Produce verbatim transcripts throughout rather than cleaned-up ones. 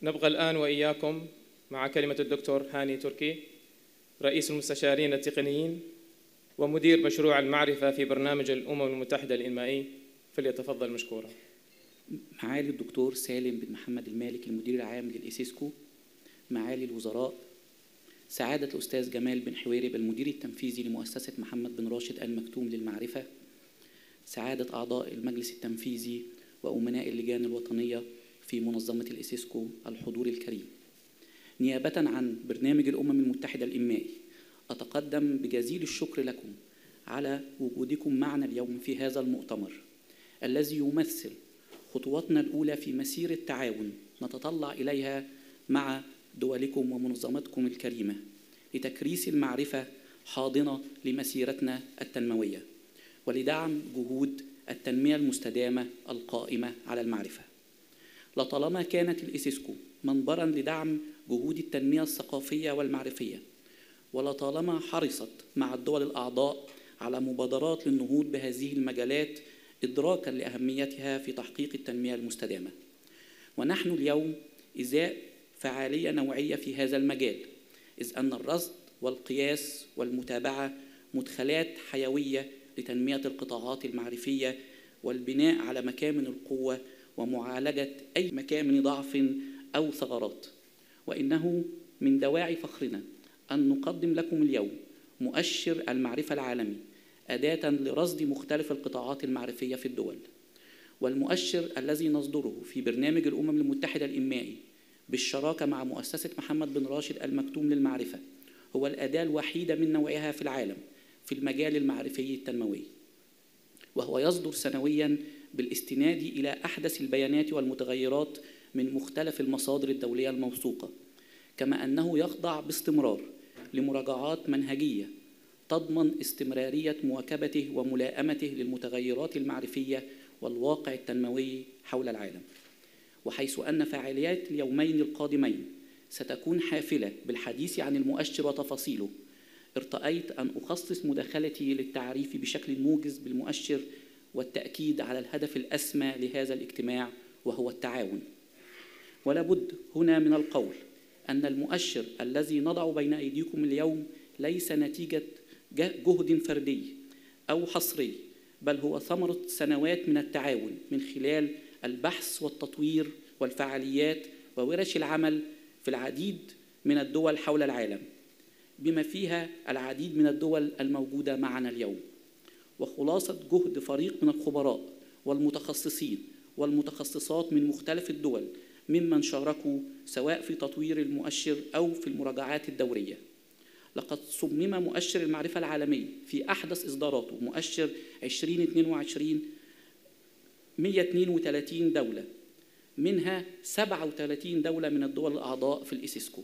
نبقى الآن وإياكم مع كلمة الدكتور هاني تركي، رئيس المستشارين التقنيين ومدير مشروع المعرفة في برنامج الأمم المتحدة الإنمائي، فليتفضل مشكورا. معالي الدكتور سالم بن محمد المالك المدير العام للإيسيسكو، معالي الوزراء، سعادة الأستاذ جمال بن حويرب المدير التنفيذي لمؤسسة محمد بن راشد المكتوم للمعرفة، سعادة أعضاء المجلس التنفيذي وأمناء اللجان الوطنية في منظمة الإيسيسكو، الحضور الكريم. نيابة عن برنامج الأمم المتحدة الإنمائي، أتقدم بجزيل الشكر لكم على وجودكم معنا اليوم في هذا المؤتمر الذي يمثل خطواتنا الأولى في مسيرة تعاون نتطلع إليها مع دولكم ومنظمتكم الكريمة لتكريس المعرفة حاضنة لمسيرتنا التنموية ولدعم جهود التنمية المستدامة القائمة على المعرفة. لطالما كانت الإيسيسكو منبرا لدعم جهود التنمية الثقافية والمعرفية، ولطالما حرصت مع الدول الأعضاء على مبادرات للنهوض بهذه المجالات إدراكا لأهميتها في تحقيق التنمية المستدامة. ونحن اليوم إزاء فعالية نوعية في هذا المجال، إذ أن الرصد والقياس والمتابعة مدخلات حيوية لتنمية القطاعات المعرفية والبناء على مكامن القوة ومعالجة أي مكامن ضعف أو ثغرات. وإنه من دواعي فخرنا أن نقدم لكم اليوم مؤشر المعرفة العالمي، أداة لرصد مختلف القطاعات المعرفية في الدول. والمؤشر الذي نصدره في برنامج الأمم المتحدة الإنمائي بالشراكة مع مؤسسة محمد بن راشد المكتوم للمعرفة هو الأداة الوحيدة من نوعها في العالم في المجال المعرفي التنموي، وهو يصدر سنوياً بالاستناد إلى أحدث البيانات والمتغيرات من مختلف المصادر الدولية الموثوقة، كما أنه يخضع باستمرار لمراجعات منهجية تضمن استمرارية مواكبته وملائمته للمتغيرات المعرفية والواقع التنموي حول العالم. وحيث أن فعاليات اليومين القادمين ستكون حافلة بالحديث عن المؤشر وتفاصيله، ارتأيت أن أخصص مداخلتي للتعريف بشكل موجز بالمؤشر والتأكيد على الهدف الأسمى لهذا الاجتماع وهو التعاون. ولا بد هنا من القول أن المؤشر الذي نضع بين أيديكم اليوم ليس نتيجة جهد فردي أو حصري، بل هو ثمرة سنوات من التعاون من خلال البحث والتطوير والفعاليات وورش العمل في العديد من الدول حول العالم، بما فيها العديد من الدول الموجودة معنا اليوم. وخلاصة جهد فريق من الخبراء والمتخصصين والمتخصصات من مختلف الدول ممن شاركوا سواء في تطوير المؤشر أو في المراجعات الدورية. لقد صمم مؤشر المعرفة العالمي في أحدث إصداراته مؤشر ألفين واثنين وعشرين مئة واثنين وثلاثين دولة، منها سبعة وثلاثين دولة من الدول الأعضاء في الإيسيسكو.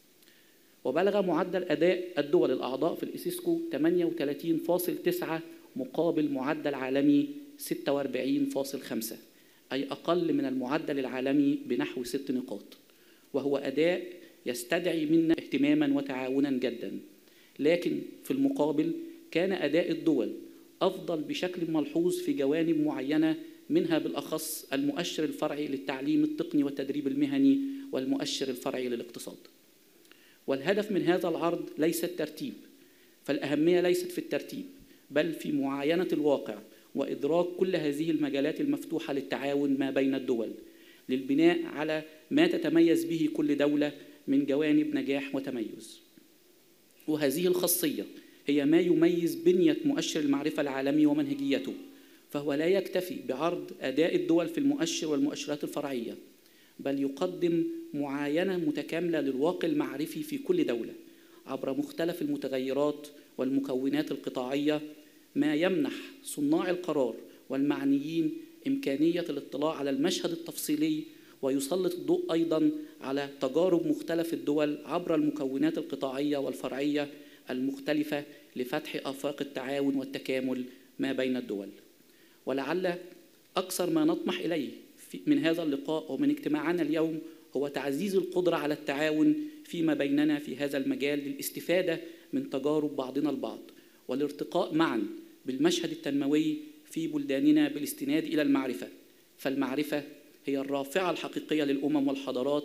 وبلغ معدل أداء الدول الأعضاء في الإيسيسكو ثمانية وثلاثين فاصلة تسعة مقابل معدل عالمي ستة وأربعين فاصلة خمسة، أي أقل من المعدل العالمي بنحو ست نقاط، وهو أداء يستدعي منا اهتماما وتعاونا جدا. لكن في المقابل كان أداء الدول أفضل بشكل ملحوظ في جوانب معينة، منها بالأخص المؤشر الفرعي للتعليم التقني والتدريب المهني والمؤشر الفرعي للاقتصاد. والهدف من هذا العرض ليس الترتيب، فالأهمية ليست في الترتيب بل في معاينة الواقع وإدراك كل هذه المجالات المفتوحة للتعاون ما بين الدول للبناء على ما تتميز به كل دولة من جوانب نجاح وتميز. وهذه الخاصية هي ما يميز بنية مؤشر المعرفة العالمي ومنهجيته، فهو لا يكتفي بعرض أداء الدول في المؤشر والمؤشرات الفرعية، بل يقدم معاينة متكاملة للواقع المعرفي في كل دولة عبر مختلف المتغيرات والمكونات القطاعية، ما يمنح صناع القرار والمعنيين إمكانية الاطلاع على المشهد التفصيلي، ويسلط الضوء أيضاً على تجارب مختلف الدول عبر المكونات القطاعية والفرعية المختلفة لفتح آفاق التعاون والتكامل ما بين الدول. ولعل أكثر ما نطمح إليه من هذا اللقاء ومن اجتماعنا اليوم هو تعزيز القدرة على التعاون فيما بيننا في هذا المجال للاستفادة من تجارب بعضنا البعض، والارتقاء معاً بالمشهد التنموي في بلداننا بالاستناد إلى المعرفة، فالمعرفة هي الرافعة الحقيقية للأمم والحضارات،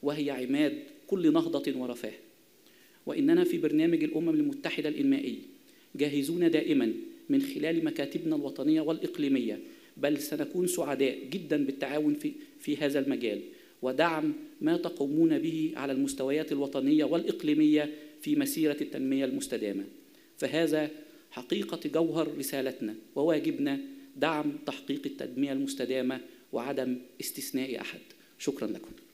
وهي عماد كل نهضة ورفاه. وإننا في برنامج الأمم المتحدة الإنمائي جاهزون دائما من خلال مكاتبنا الوطنية والإقليمية، بل سنكون سعداء جدا بالتعاون في, في هذا المجال ودعم ما تقومون به على المستويات الوطنية والإقليمية في مسيرة التنمية المستدامة. فهذا حقيقة جوهر رسالتنا وواجبنا، دعم تحقيق التنمية المستدامة وعدم استثناء أحد. شكرا لكم.